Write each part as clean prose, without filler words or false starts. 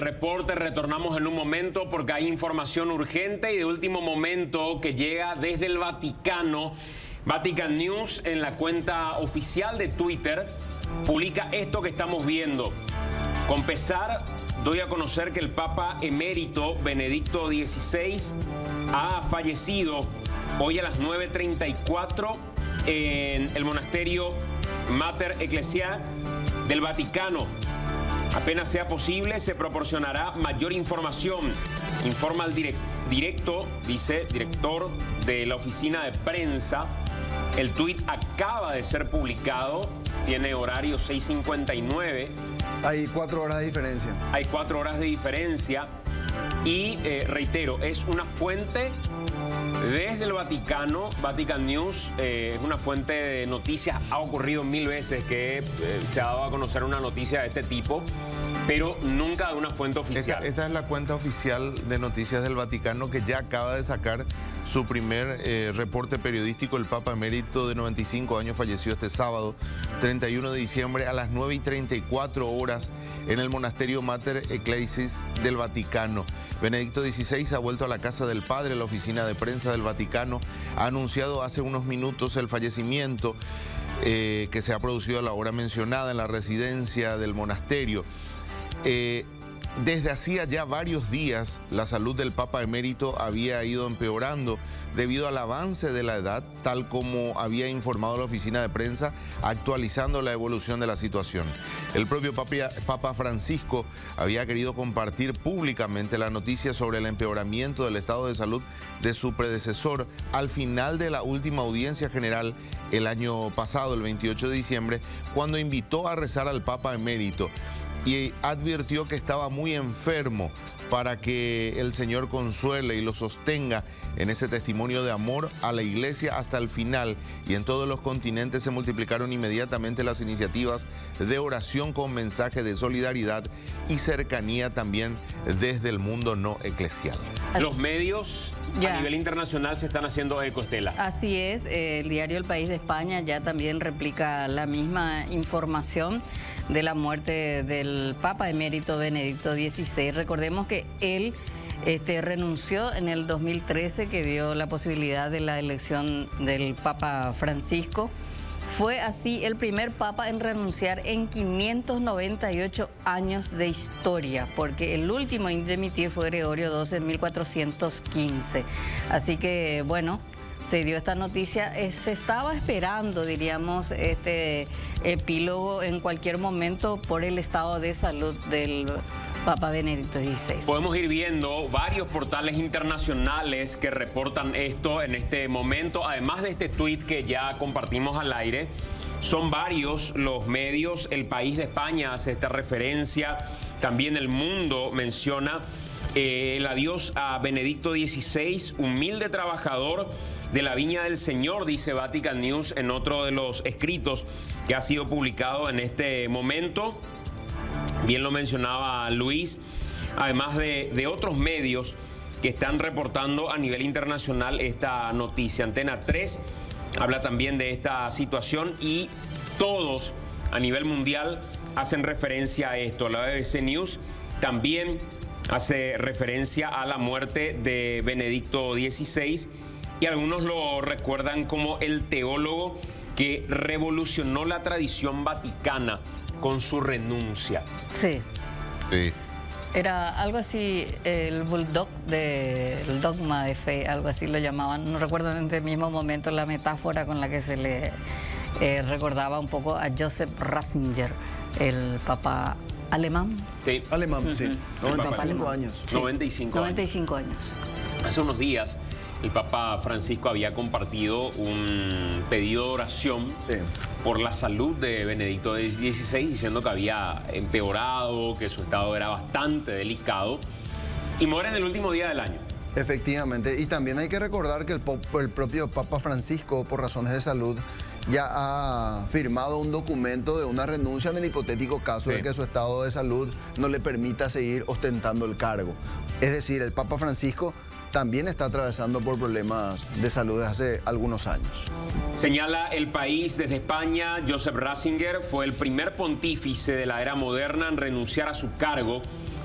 reporte, retornamos en un momento porque hay información urgente y de último momento que llega desde el Vaticano. Vatican News, en la cuenta oficial de Twitter, publica esto que estamos viendo. Con pesar, doy a conocer que el Papa emérito Benedicto XVI ha fallecido hoy a las 9:34 en el monasterio Mater Ecclesiae del Vaticano. Apenas sea posible, se proporcionará mayor información. Informa el director de la oficina de prensa. El tuit acaba de ser publicado, tiene horario 6:59. Hay 4 horas de diferencia. Hay 4 horas de diferencia y reitero, es una fuente desde el Vaticano. Vatican News es una fuente de noticias. Ha ocurrido 1000 veces que se ha dado a conocer una noticia de este tipo, pero nunca de una fuente oficial. Esta es la cuenta oficial de noticias del Vaticano, que ya acaba de sacar su primer reporte periodístico. El Papa emérito de 95 años falleció este sábado, 31 de diciembre, a las 9:34 horas en el monasterio Mater Ecclesiae del Vaticano. Benedicto XVI ha vuelto a la casa del Padre. La oficina de prensa del Vaticano ha anunciado hace unos minutos el fallecimiento que se ha producido a la hora mencionada en la residencia del monasterio. Desde hacía ya varios días, la salud del Papa emérito había ido empeorando debido al avance de la edad, tal como había informado la oficina de prensa, actualizando la evolución de la situación. El propio Papa Francisco había querido compartir públicamente la noticia sobre el empeoramiento del estado de salud de su predecesor al final de la última audiencia general el año pasado, el 28 de diciembre, cuando invitó a rezar al Papa emérito y advirtió que estaba muy enfermo para que el Señor consuele y lo sostenga en ese testimonio de amor a la Iglesia hasta el final. Y en todos los continentes se multiplicaron inmediatamente las iniciativas de oración con mensaje de solidaridad y cercanía también desde el mundo no eclesial. Los medios a nivel internacional se están haciendo eco, Estela. Así es, el diario El País de España ya también replica la misma información de la muerte del Papa emérito Benedicto XVI. Recordemos que él renunció en el 2013, que dio la posibilidad de la elección del Papa Francisco. Fue así el primer papa en renunciar en 598 años de historia, porque el último en dimitir fue Gregorio XII en 1415. Así que, bueno, se dio esta noticia. Se estaba esperando, diríamos, este epílogo en cualquier momento por el estado de salud del Papa Benedicto XVI. Podemos ir viendo varios portales internacionales que reportan esto en este momento. Además de este tuit que ya compartimos al aire, son varios los medios. El País de España hace esta referencia. También El Mundo menciona el adiós a Benedicto XVI, humilde trabajador de la Viña del Señor, dice Vatican News en otro de los escritos que ha sido publicado en este momento. Bien lo mencionaba Luis, además de otros medios que están reportando a nivel internacional esta noticia. Antena 3 habla también de esta situación y todos a nivel mundial hacen referencia a esto. La BBC News también hace referencia a la muerte de Benedicto XVI y algunos lo recuerdan como el teólogo que revolucionó la tradición vaticana con su renuncia. Sí. Sí. Era algo así, el bulldog del dogma de fe, algo así lo llamaban. No recuerdo en este mismo momento la metáfora con la que se le recordaba un poco a Joseph Ratzinger, el papa alemán. Sí. Alemán, sí. 95 años. Sí. 95 años. Hace unos días el Papa Francisco había compartido un pedido de oración por la salud de Benedicto XVI, diciendo que había empeorado, que su estado era bastante delicado, y muere en el último día del año. Efectivamente, y también hay que recordar que el propio Papa Francisco, por razones de salud, ya ha firmado un documento de una renuncia en el hipotético caso de que su estado de salud no le permita seguir ostentando el cargo. Es decir, el Papa Francisco también está atravesando por problemas de salud desde hace algunos años. Señala El País desde España, Joseph Ratzinger fue el primer pontífice de la era moderna en renunciar a su cargo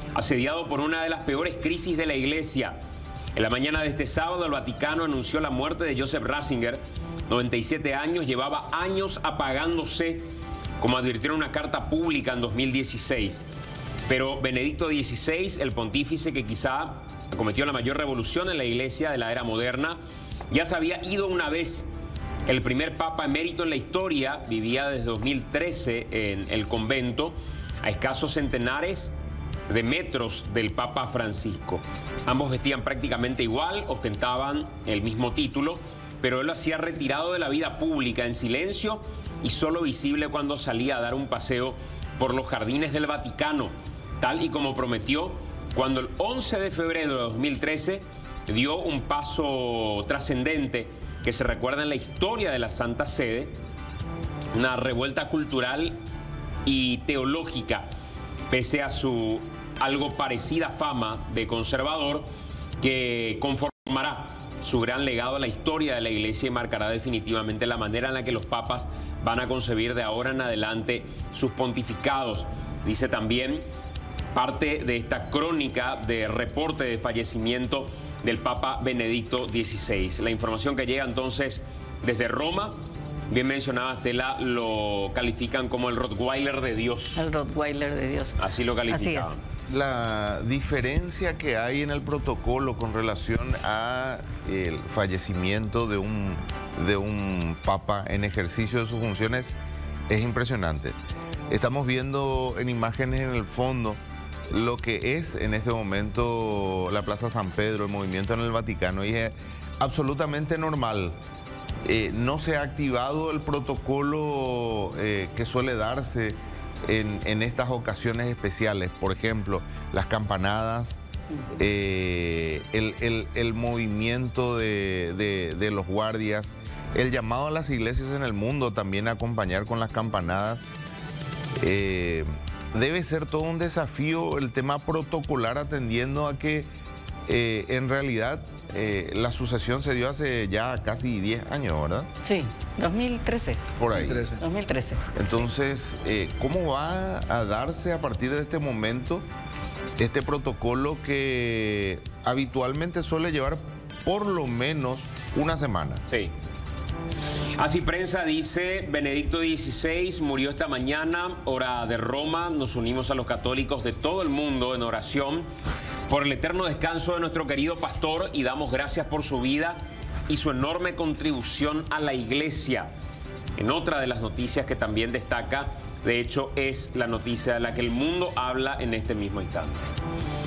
asediado por una de las peores crisis de la Iglesia. En la mañana de este sábado, el Vaticano anunció la muerte de Joseph Ratzinger, 97 años, llevaba años apagándose, como advirtió en una carta pública en 2016. Pero Benedicto XVI, el pontífice que quizá cometió la mayor revolución en la Iglesia de la era moderna, ya se había ido una vez. El primer papa emérito en la historia vivía desde 2013 en el convento, a escasos centenares de metros del Papa Francisco. Ambos vestían prácticamente igual, ostentaban el mismo título, pero él lo hacía retirado de la vida pública, en silencio y solo visible cuando salía a dar un paseo por los jardines del Vaticano, tal y como prometió cuando el 11 de febrero de 2013 dio un paso trascendente que se recuerda en la historia de la Santa Sede, una revuelta cultural y teológica, pese a su algo parecida fama de conservador, que conformará su gran legado a la historia de la Iglesia y marcará definitivamente la manera en la que los papas van a concebir de ahora en adelante sus pontificados. Dice también parte de esta crónica de reporte de fallecimiento del Papa Benedicto XVI. La información que llega entonces desde Roma, bien mencionaba Estela, lo califican como el Rottweiler de Dios. El Rottweiler de Dios. Así lo calificaban. Así es. La diferencia que hay en el protocolo con relación a el fallecimiento de un papa en ejercicio de sus funciones es impresionante. Estamos viendo en imágenes en el fondo lo que es en este momento la Plaza San Pedro, el movimiento en el Vaticano, y es absolutamente normal. No se ha activado el protocolo que suele darse en estas ocasiones especiales. Por ejemplo, las campanadas, el movimiento de los guardias, el llamado a las iglesias en el mundo también a acompañar con las campanadas. Debe ser todo un desafío el tema protocolar, atendiendo a que en realidad la sucesión se dio hace ya casi 10 años, ¿verdad? Sí, 2013. Por ahí. 2013. Entonces, ¿cómo va a darse a partir de este momento este protocolo que habitualmente suele llevar por lo menos una semana? Sí. Así prensa dice, Benedicto XVI murió esta mañana, hora de Roma. Nos unimos a los católicos de todo el mundo en oración por el eterno descanso de nuestro querido pastor y damos gracias por su vida y su enorme contribución a la Iglesia. En otra de las noticias que también destaca, de hecho, es la noticia de la que el mundo habla en este mismo instante.